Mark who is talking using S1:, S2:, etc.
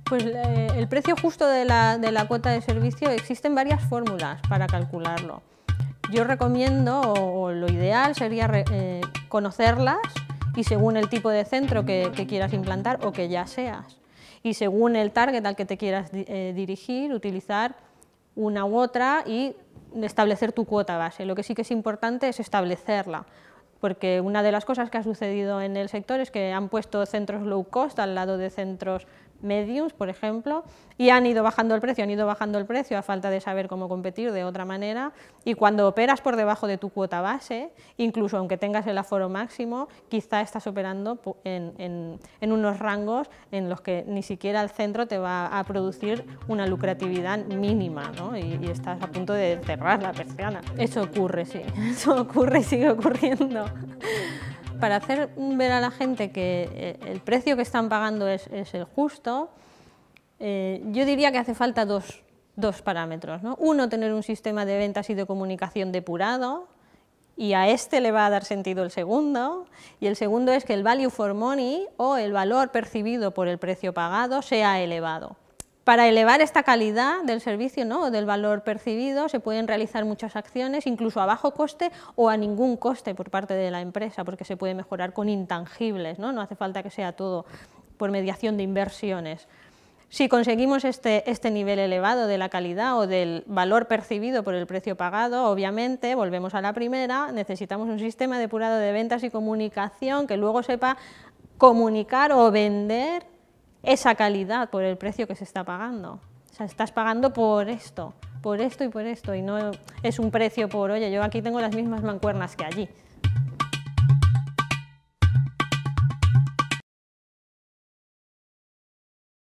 S1: Pues el precio justo de la cuota de servicio, existen varias fórmulas para calcularlo. Yo recomiendo, o lo ideal sería conocerlas, y según el tipo de centro que quieras implantar o que ya seas, y según el target al que te quieras dirigir, utilizar una u otra y establecer tu cuota base. Lo que sí que es importante es establecerla, porque una de las cosas que ha sucedido en el sector es que han puesto centros low cost al lado de centros mediums, por ejemplo, y han ido bajando el precio a falta de saber cómo competir de otra manera, y cuando operas por debajo de tu cuota base, incluso aunque tengas el aforo máximo, quizá estás operando en unos rangos en los que ni siquiera el centro te va a producir una lucratividad mínima, ¿no? y estás a punto de cerrar la persiana. Eso ocurre, sí, eso ocurre y sigue ocurriendo. Para hacer ver a la gente que el precio que están pagando es el justo, yo diría que hace falta dos parámetros, ¿no? Uno, tener un sistema de ventas y de comunicación depurado, y a este le va a dar sentido el segundo, y el segundo es que el value for money, o el valor percibido por el precio pagado, sea elevado. Para elevar esta calidad del servicio, ¿no?, o del valor percibido, se pueden realizar muchas acciones, incluso a bajo coste o a ningún coste por parte de la empresa, porque se puede mejorar con intangibles, ¿no? No hace falta que sea todo por mediación de inversiones. Si conseguimos este nivel elevado de la calidad o del valor percibido por el precio pagado, obviamente, volvemos a la primera, necesitamos un sistema depurado de ventas y comunicación que luego sepa comunicar o vender esa calidad por el precio que se está pagando. O sea, estás pagando por esto y por esto, y no es un precio por, oye, yo aquí tengo las mismas mancuernas que allí.